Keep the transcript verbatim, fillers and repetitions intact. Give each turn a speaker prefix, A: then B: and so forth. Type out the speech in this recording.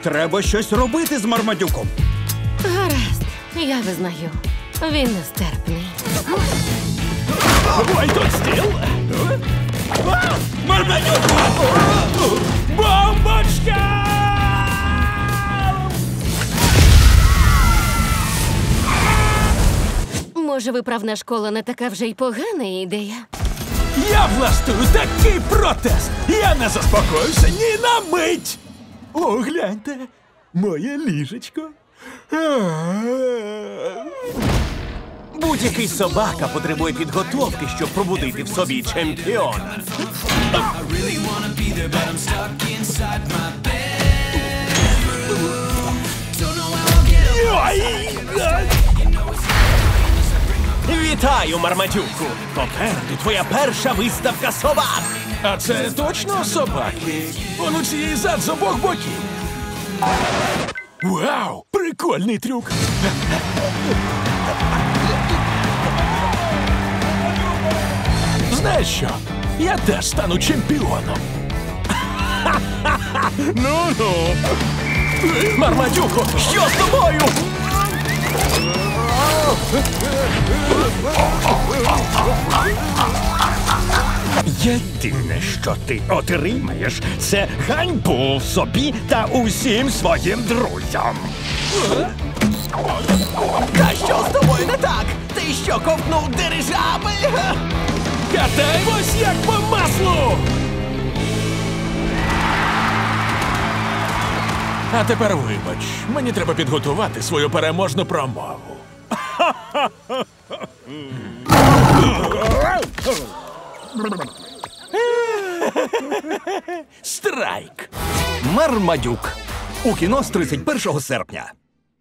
A: Треба щось робити з Мармадюком.
B: Гаразд, я визнаю. Він нестерпний.
C: Ой, тут стіл!
A: Мармадюк!
C: Бомбочка!
B: Може, виправна школа не така вже й погана ідея?
C: Я влаштую такий протест! Я не заспокоюся ні на мить! О, гляньте, моє ліжечко.
D: Будь-який собака потребує підготовки, щоб пробудити в собі чемпіона. Вітаю, Мармадюку! Попереду твоя перша виставка собак!
C: А це точно собаки? Он у цієї зад з обох боків. Вау! Прикольний трюк! Знаєш що? Я теж стану чемпіоном. Ну-ну!
D: Мармадюку, що з тобою?
E: Єдине, що ти отримаєш, це ганьбу собі та усім своїм друзям.
D: Та що з тобою не так? Ти що, ковтнув дирижабль?
C: Катаємось як по маслу! А тепер вибач, мені треба підготувати свою переможну промову.
D: Страйк!
A: Мармадюк. У кіно з тридцять першого серпня.